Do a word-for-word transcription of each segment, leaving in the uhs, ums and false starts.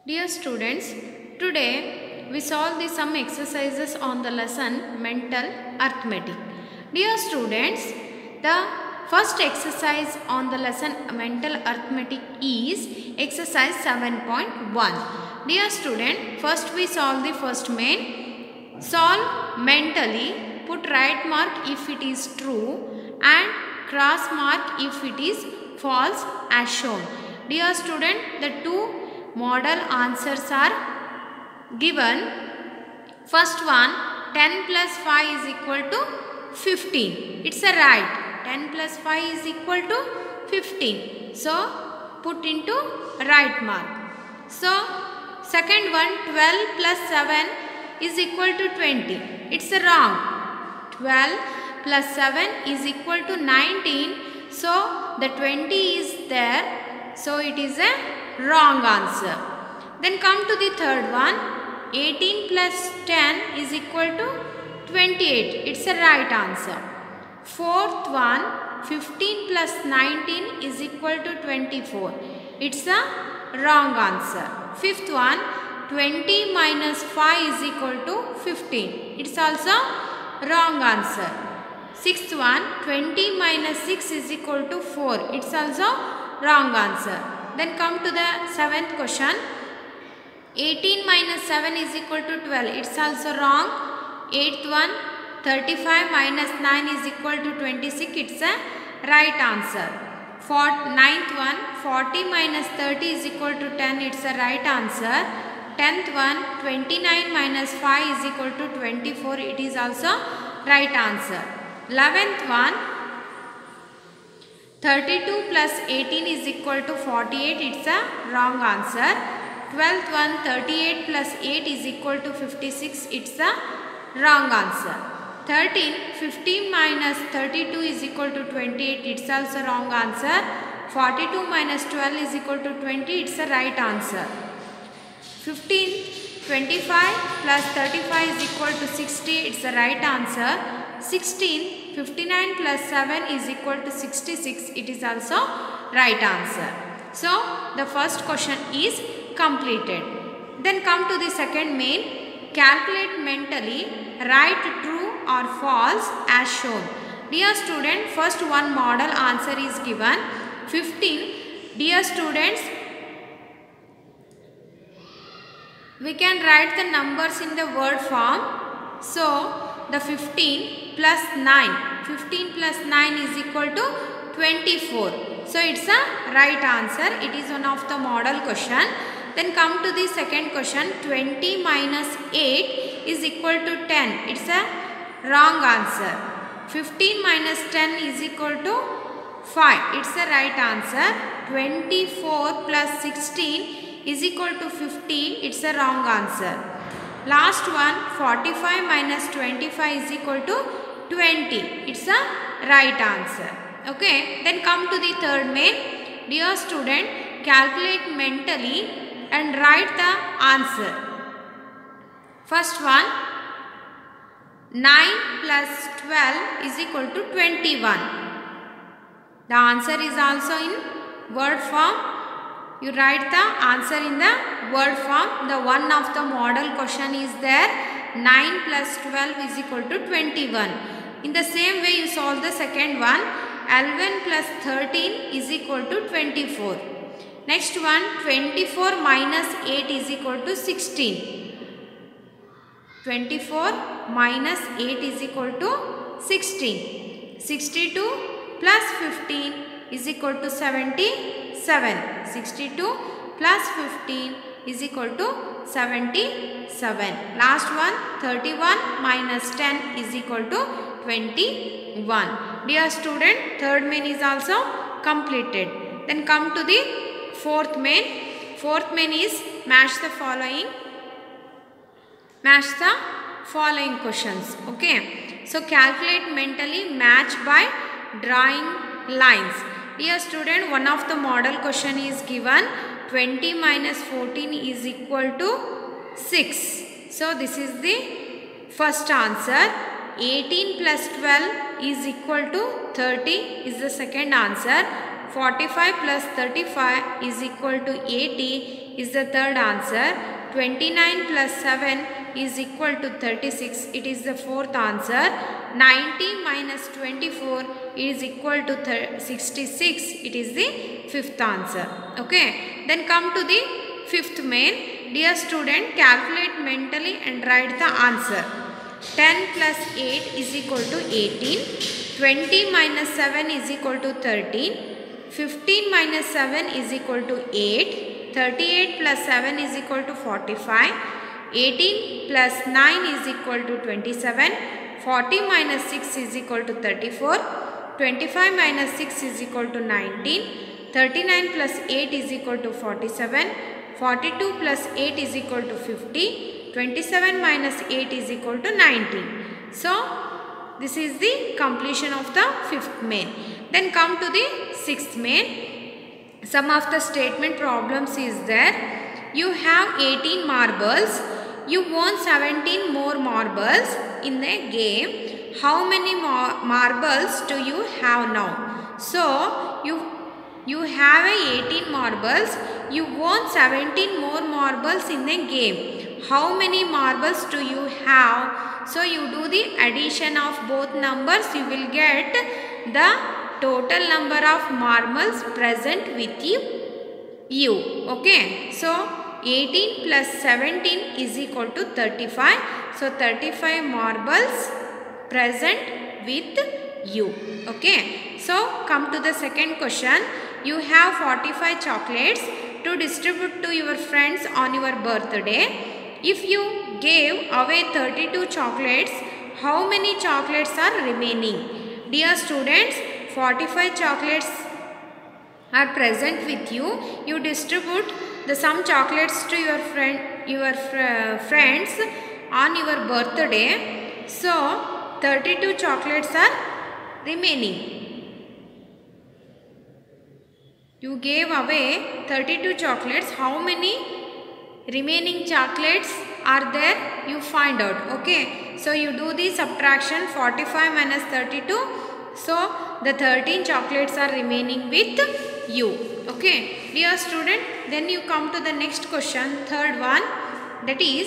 Dear students, today we solve the sum exercises on the lesson Mental Arithmetic. Dear students, the first exercise on the lesson Mental Arithmetic is exercise seven point one. Dear student, first we solve the first main. Solve mentally, put right mark if it is true and cross mark if it is false as shown. Dear student, the two model answers are given. First one, ten plus five is equal to fifteen. It's a right. ten plus five is equal to fifteen. So, put into right mark. So, second one, twelve plus seven is equal to twenty. It's a wrong. twelve plus seven is equal to nineteen. So, the twenty is there. So, it is a wrong answer. Then come to the third one. eighteen plus ten is equal to twenty-eight. It's a right answer. Fourth one. fifteen plus nineteen is equal to twenty-four. It's a wrong answer. Fifth one. twenty minus five is equal to fifteen. It's also wrong answer. Sixth one. twenty minus six is equal to four. It's also wrong answer. Then come to the seventh question. eighteen minus seven is equal to twelve. It's also wrong. Eighth one. thirty-five minus nine is equal to twenty-six. It's a right answer. Fourth, ninth one. forty minus thirty is equal to ten. It's a right answer. Tenth one. twenty-nine minus five is equal to twenty-four. It is also right answer. Eleventh one. thirty-two plus eighteen is equal to forty-eight. It's a wrong answer. twelfth one. thirty-eight plus eight is equal to fifty-six. It's a wrong answer. thirteen. fifteen minus thirty-two is equal to twenty-eight. It's also wrong answer. forty-two minus twelve is equal to twenty. It's a right answer. fifteen. twenty-five plus thirty-five is equal to sixty. It's a right answer. sixteen. fifty-nine plus seven is equal to sixty-six. It is also right answer. So, the first question is completed. Then come to the second main. Calculate mentally. Write true or false as shown. Dear student, first one model answer is given. fifteen. Dear students, we can write the numbers in the word form. So, the fifteen plus nine. fifteen plus nine is equal to twenty-four. So, it's a right answer. It is one of the model question. Then come to the second question. twenty minus eight is equal to ten. It's a wrong answer. fifteen minus ten is equal to five. It's a right answer. twenty-four plus sixteen is equal to fifty. It's a wrong answer. Last one, forty-five minus twenty-five is equal to twenty. It's a right answer. Okay. Then come to the third main. Dear student, calculate mentally and write the answer. First one, nine plus twelve is equal to twenty-one. The answer is also in word form. You write the answer in the word form. The one of the model question is there. nine plus twelve is equal to twenty-one. In the same way you solve the second one. eleven plus thirteen is equal to twenty-four. Next one, twenty-four minus eight is equal to sixteen. twenty-four minus eight is equal to sixteen. sixty-two plus fifteen is equal to seventy-seven. sixty-two plus fifteen is equal to seventy-seven. Last one, thirty-one minus ten is equal to twenty-one. Dear student, third main is also completed. Then come to the fourth main. Fourth main is match the following. Match the following questions. Okay. So, calculate mentally, match by drawing lines. Dear student, one of the model question is given. twenty minus fourteen is equal to six. So, this is the first answer. eighteen plus twelve is equal to thirty is the second answer. forty-five plus thirty-five is equal to eighty is the third answer. twenty-nine plus seven is equal to thirty-six. It is the fourth answer. ninety minus twenty-four is equal to sixty-six. It is the fifth answer. Okay. Then come to the fifth main. Dear student, calculate mentally and write the answer. ten plus eight is equal to eighteen. twenty minus seven is equal to thirteen. fifteen minus seven is equal to eight. thirty-eight plus seven is equal to forty-five. eighteen plus nine is equal to twenty-seven. forty minus six is equal to thirty-four. twenty-five minus six is equal to nineteen. thirty-nine plus eight is equal to forty-seven. forty-two plus eight is equal to fifty. twenty-seven minus eight is equal to nineteen. So, this is the completion of the fifth main. Then come to the sixth main. Some of the statement problems is there. You have eighteen marbles. You won seventeen more marbles in the game. How many mar marbles do you have now? So, you you have a eighteen marbles. You won seventeen more marbles in the game. How many marbles do you have? So, you do the addition of both numbers. You will get the total number of marbles present with you. you. Okay. So, eighteen plus seventeen is equal to thirty-five. So, thirty-five marbles present with you. Okay. So, come to the second question. You have forty-five chocolates to distribute to your friends on your birthday. If you gave away thirty-two chocolates, how many chocolates are remaining? Dear students, forty-five chocolates are present with you. You distribute the some chocolates to your friend, your fr friends on your birthday. So, thirty-two chocolates are remaining. You gave away thirty-two chocolates. How many remaining chocolates are there? You find out. Okay. So, you do the subtraction. Forty-five minus thirty-two. So, the thirteen chocolates are remaining with you. Okay. Dear student, then you come to the next question. Third one. That is,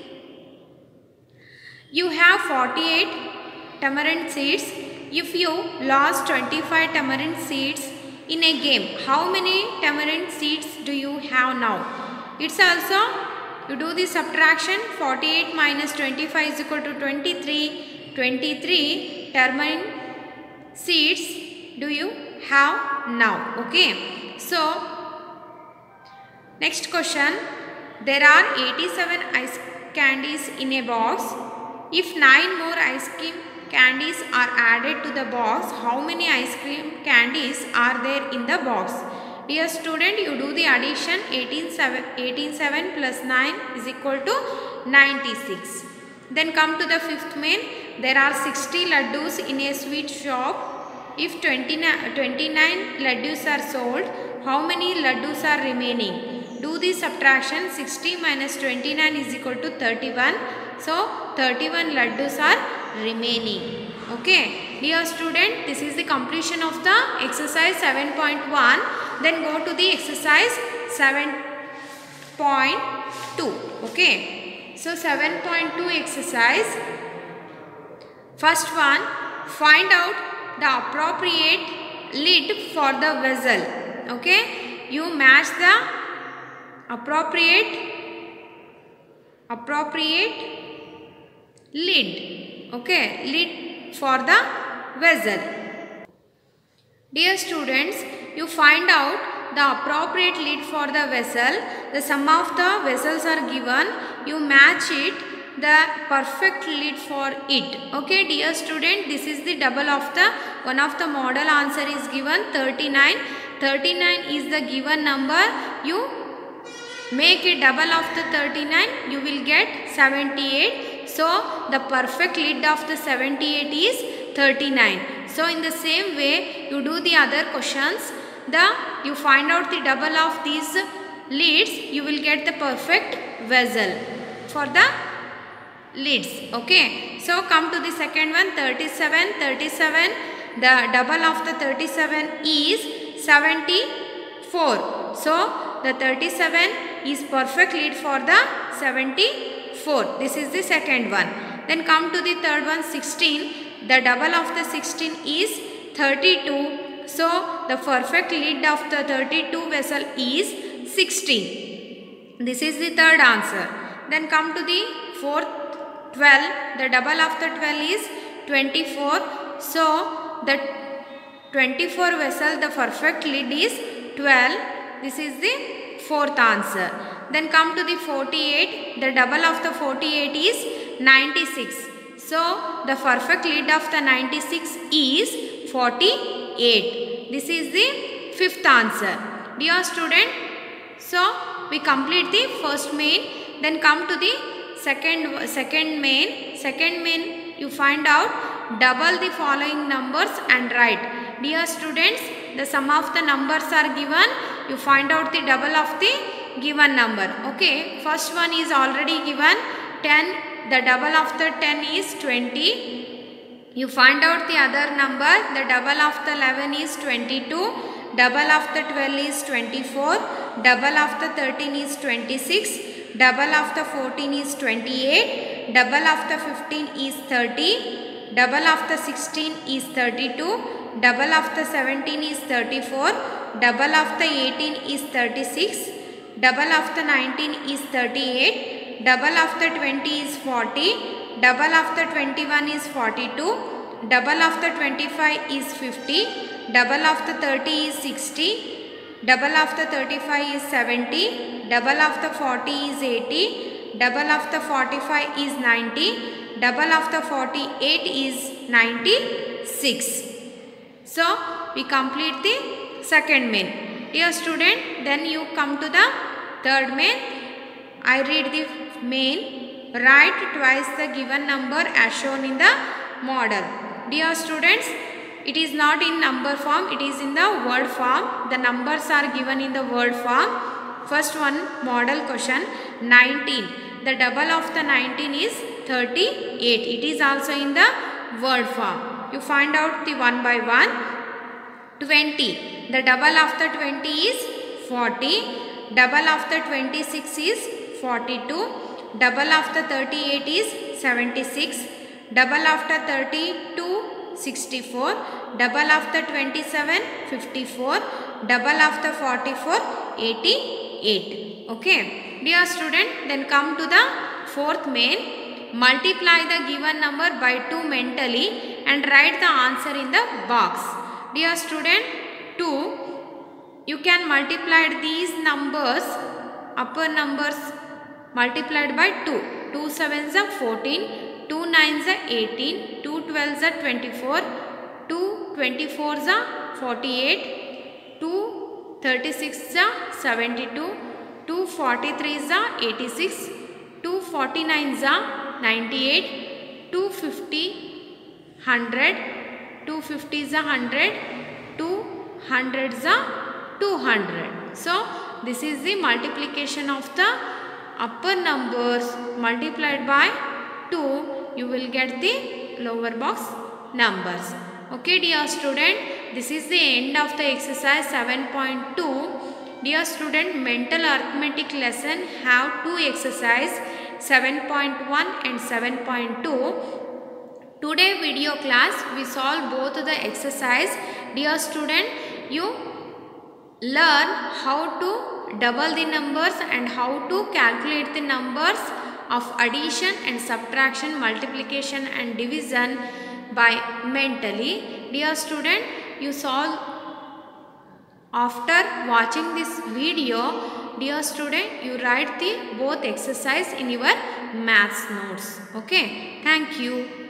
you have forty-eight tamarind seeds. If you lost twenty-five tamarind seeds in a game, how many tamarind seeds do you have now? It's also, you do the subtraction. Forty-eight minus twenty-five is equal to twenty-three. twenty-three tamarind seeds do you have now? Okay. So, next question. There are eighty-seven ice candies in a box. If nine more ice cream candies are added to the box, how many ice cream candies are there in the box? Dear student, you do the addition. eighteen seven plus nine is equal to ninety-six. Then come to the fifth main. There are sixty laddus in a sweet shop. If twenty-nine laddus are sold, how many laddus are remaining? Do the subtraction. sixty minus twenty-nine is equal to thirty-one. So, thirty-one laddus are remaining. Okay. Dear student, this is the completion of the exercise seven point one. Then go to the exercise seven point two. Okay. So, seven point two exercise. First one, find out the appropriate lid for the vessel. Okay. You match the appropriate appropriate lid. Okay. Lid for the vessel. Dear students, you find out the appropriate lid for the vessel. The sum of the vessels are given. You match it, the perfect lid for it. Okay, dear student, this is the double of the, one of the model answer is given thirty-nine. thirty-nine is the given number. You make a double of the thirty-nine, you will get seventy-eight. So, the perfect lid of the seventy-eight is thirty-nine. So, in the same way, you do the other questions. The you find out the double of these lids, you will get the perfect vessel for the lids. Okay. So, come to the second one, thirty-seven. thirty-seven, the double of the thirty-seven is seventy-four. So the thirty-seven is perfect lead for the seventy-four. This is the second one. Then come to the third one, sixteen. The double of the sixteen is thirty-two. So the perfect lead of the thirty-two vessel is sixteen. This is the third answer. Then come to the fourth, twelve. The double of the twelve is twenty-four. So the twenty-four vessel, the perfect lead is twelve. This is the fourth answer. Then come to the forty-eight. The double of the forty-eight is ninety-six. So the perfect lead of the ninety-six is forty-eight. This is the fifth answer. Dear student, so we complete the first main. Then come to the second second main. Second main, you find out double the following numbers and write. Dear students, the sum of the numbers are given. You find out the double of the given number. Okay, first one is already given, ten. The double of the ten is twenty. You find out the other number. The double of the eleven is twenty-two. Double of the twelve is twenty-four. Double of the thirteen is twenty-six. Double of the fourteen is twenty-eight. Double of the fifteen is thirty. Double of the sixteen is thirty-two. Double of the seventeen is thirty-four. Double of the eighteen is thirty-six. Double of the nineteen is thirty-eight. Double of the twenty is forty. Double of the twenty-one is forty-two. Double of the twenty-five is fifty. Double of the thirty is sixty. Double of the thirty-five is seventy. Double of the forty is eighty. Double of the forty-five is ninety. Double of the forty-eight is ninety-six. So we complete the second main. Dear student, then you come to the third main. I read the main. Write twice the given number as shown in the model. Dear students, it is not in number form, it is in the word form. The numbers are given in the word form. First one, model question, nineteen. The double of the nineteen is thirty-eight. It is also in the word form. You find out the one by one. twenty. The double of the twenty is forty. Double of the twenty-six is forty-two. Double of the thirty-eight is seventy-six. Double of the thirty-two, sixty-four. Double of the twenty-seven, fifty-four. Double of the forty-four, eighty-eight. Okay. Dear student, then come to the fourth main. Multiply the given number by two mentally and write the answer in the box. Dear student, two. You can multiply these numbers, upper numbers multiplied by two. two sevens are fourteen, two nines are eighteen, two twelves are twenty-four, two twenty-fours are forty-eight, two thirty-sixes are seventy-two, two forty-threes are eighty-six, two forty-nines are ninety-eight, two fifty, one hundred, two fifties are one hundred, two hundreds are two hundred. So this is the multiplication of the upper numbers multiplied by two. You will get the lower box numbers. Okay dear student, this is the end of the exercise seven point two. Dear student, mental arithmetic lesson have two exercise seven point one and seven point two. Today video class we solve both the exercise. Dear student, you learn how to double the numbers and how to calculate the numbers of addition and subtraction, multiplication and division by mentally. Dear student, you solve after watching this video. Dear student, you write the both exercise in your maths notes. Okay, thank you.